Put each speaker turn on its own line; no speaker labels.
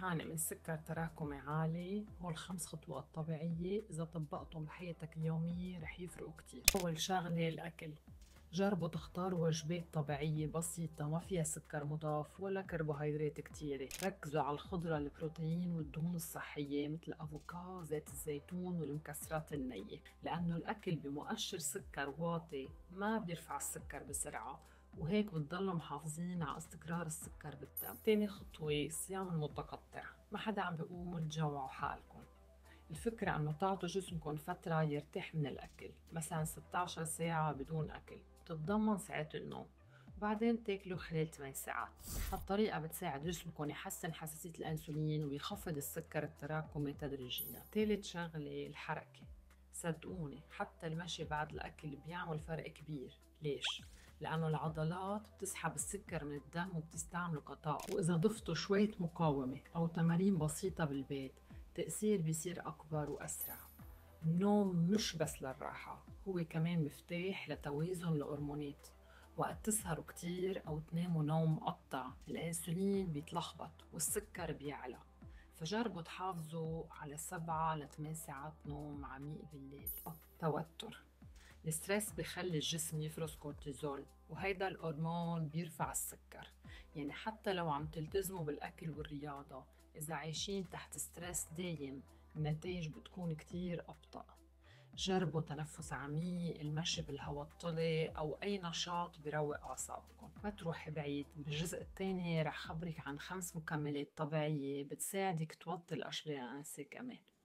بتعاني من سكر تراكمي عالي، هول 5 خطوات طبيعية إذا طبقتهم بحياتك اليومية رح يفرقوا كتير. أول شغلة الأكل، جربوا تختاروا وجبات طبيعية بسيطة ما فيها سكر مضاف ولا كربوهيدرات كتيرة. ركزوا على الخضرة، البروتين والدهون الصحية مثل الأفوكادو، زيت الزيتون والمكسرات النية، لأنه الأكل بمؤشر سكر واطي ما بيرفع السكر بسرعة، وهيك بتضلوا محافظين على استقرار السكر بالدم. تاني خطوة الصيام المتقطع، ما حدا عم بيقول تجوعوا حالكم. الفكرة انه تعطوا جسمكم فترة يرتاح من الاكل، مثلا 16 ساعة بدون اكل تتضمن ساعات النوم، وبعدين تاكلوا خلال 8 ساعات. هالطريقة بتساعد جسمكم يحسن حساسية الانسولين ويخفض السكر التراكمي تدريجيا. ثالث شغلة الحركة، صدقوني حتى المشي بعد الاكل بيعمل فرق كبير. ليش؟ لأنه العضلات بتسحب السكر من الدم وبتستعمله كطاقة، وإذا ضفتوا شوية مقاومة أو تمارين بسيطة بالبيت التأثير بيصير أكبر وأسرع. النوم مش بس للراحة، هو كمان مفتاح لتوازن الهرمونات. وقت تسهروا كتير أو تناموا نوم مقطع الأنسولين بيتلخبط والسكر بيعلى، فجربوا تحافظوا على 7 ل 8 ساعات نوم عميق بالليل. توتر، الستريس بخلي الجسم يفرز كورتيزول، وهيدا الهرمون بيرفع السكر. يعني حتى لو عم تلتزموا بالأكل والرياضة، إذا عايشين تحت ستريس دايم النتائج بتكون كتير أبطأ. جربوا تنفس عميق، المشي بالهواء الطلق أو أي نشاط بيروق أعصابكم. ما تروحي بعيد، بالجزء الثاني رح خبرك عن 5 مكملات طبيعية بتساعدك توطي الأشباه الأنسة كمان.